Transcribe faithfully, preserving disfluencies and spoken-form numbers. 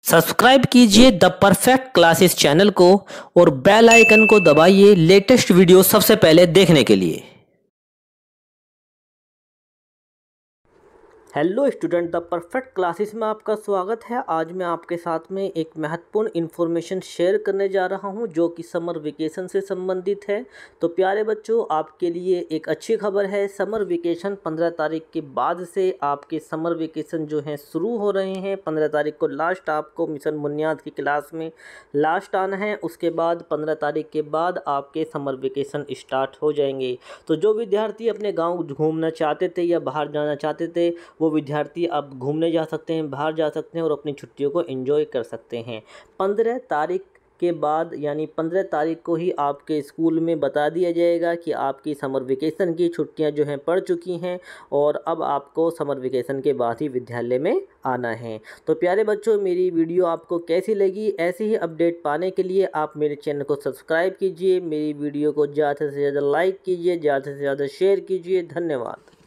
Subscribe कीजिए the perfect classes channel को और बेल आइकन को दबाइए लेटेस्ट वीडियो सबसे पहले देखने के लिए। Hello student, the perfect classes में आपका स्वागत है। आज मैं आपके साथ में एक महत्वपूर्ण इन्फॉर्मेशन शेयर करने जा रहा हूं जो कि समर वेकेशन से संबंधित है। तो प्यारे बच्चों, आपके लिए एक अच्छी खबर है। समर वेकेशन पंद्रह तारीख के बाद से आपके समर वेकेशन जो हैं शुरू हो रहे हैं। पंद्रह तारीख को लास्ट आपको मिशन बुनियाद की क्लास में लास्ट आना है। उसके बाद पंद्रह तारीख के बाद आपके समर वेकेशन स्टार्ट हो जाएंगे। तो जो विद्यार्थी अपने गाँव घूमना चाहते थे या बाहर जाना चाहते थे, वो विद्यार्थी अब घूमने जा सकते हैं, बाहर जा सकते हैं और अपनी छुट्टियों को एंजॉय कर सकते हैं। पंद्रह तारीख के बाद यानी पंद्रह तारीख को ही आपके स्कूल में बता दिया जाएगा कि आपकी समर वेकेशन की छुट्टियां जो हैं पड़ चुकी हैं और अब आपको समर वेकेशन के बाद ही विद्यालय में आना है। तो प्यारे बच्चों, मेरी वीडियो आपको कैसी लगी? ऐसे ही अपडेट पाने के लिए आप मेरे चैनल को सब्सक्राइब कीजिए, मेरी वीडियो को ज़्यादा से ज़्यादा लाइक कीजिए, ज़्यादा से ज़्यादा शेयर कीजिए। धन्यवाद।